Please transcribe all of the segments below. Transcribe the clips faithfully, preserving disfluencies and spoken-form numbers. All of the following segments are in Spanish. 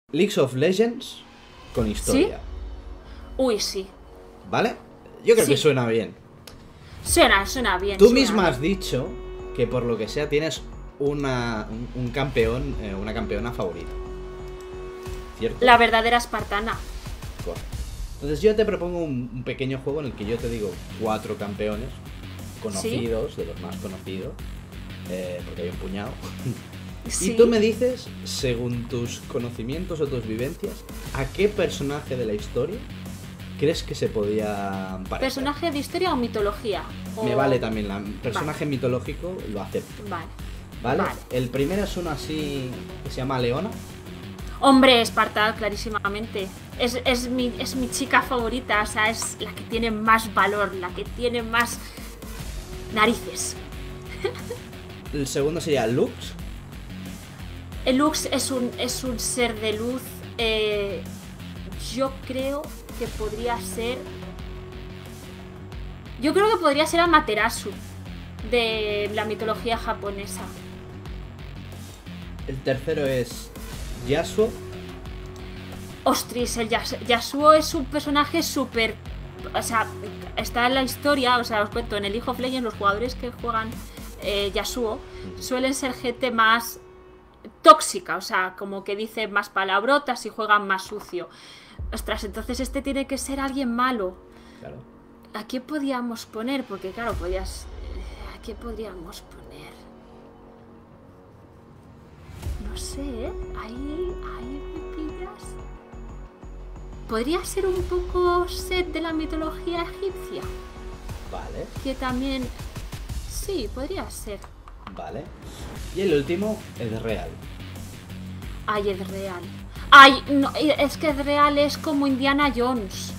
League of Legends con historia. ¿Sí? Uy, sí. ¿Vale? Yo creo Sí. que suena bien. Suena, suena bien. Tú suena misma bien. has dicho que por lo que sea tienes una, un, un campeón, eh, una campeona favorita. ¿Cierto? La verdadera espartana. Correcto. Entonces yo te propongo un, un pequeño juego en el que yo te digo cuatro campeones conocidos, ¿Sí? de los más conocidos, eh, porque hay un puñado. Sí. Y tú me dices, según tus conocimientos o tus vivencias, ¿a qué personaje de la historia crees que se podía parecer? ¿Personaje de historia o mitología? O... Me vale también, la personaje vale. mitológico lo acepto. Vale. vale. Vale. El primero es uno así que se llama Leona. Hombre, Esparta, clarísimamente. Es, es, mi, es mi chica favorita, o sea, es la que tiene más valor, la que tiene más narices. El segundo sería Lux. El Lux es un, es un ser de luz. Eh, yo creo que podría ser... Yo creo que podría ser Amaterasu, de la mitología japonesa. El tercero es Yasuo. Ostras, el Yas Yasuo es un personaje súper... O sea, está en la historia, o sea, os cuento, en el League of Legends los jugadores que juegan eh, Yasuo suelen ser gente más tóxica, o sea, como que dice más palabrotas y juegan más sucio. Ostras, entonces este tiene que ser alguien malo. Claro. ¿A qué podíamos poner? Porque claro, podías... ¿A qué podríamos poner? No sé, ¿eh? Ahí, ahí me pillas. Podría ser un poco Set de la mitología egipcia. Vale. Que también... Sí, podría ser. Vale. Y el último es real. Ay, es real. Ay, no, es que es real, es como Indiana Jones.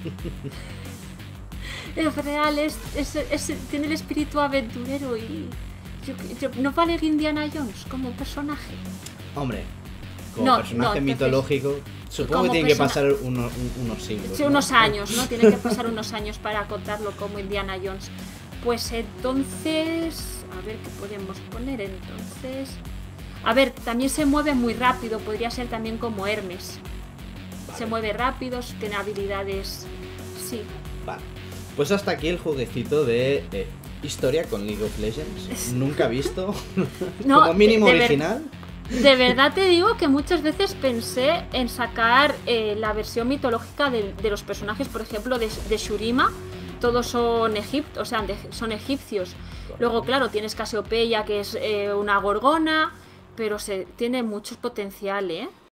Es real, es, es, es, tiene el espíritu aventurero y... Yo, yo, ¿no vale Indiana Jones como personaje? Hombre, como no, personaje no, entonces, mitológico, supongo que tiene que pasar uno, un, unos siglos. Sí, ¿no? unos años, ¿no? Tiene que pasar unos años para contarlo como Indiana Jones. Pues entonces... A ver qué podemos poner entonces... A ver, también se mueve muy rápido, podría ser también como Hermes. Vale. Se mueve rápido, tiene habilidades... Sí. Vale. Pues hasta aquí el jueguecito de, de historia con League of Legends. Nunca visto. No, como mínimo de, de original. Ver, de verdad te digo que muchas veces pensé en sacar eh, la versión mitológica de, de los personajes, por ejemplo, de, de Shurima. Todos son egipcios, o sea, de, son egipcios. Correcto. Luego, claro, tienes Casiopeia, que es eh, una gorgona, pero se tiene mucho potencial, ¿eh?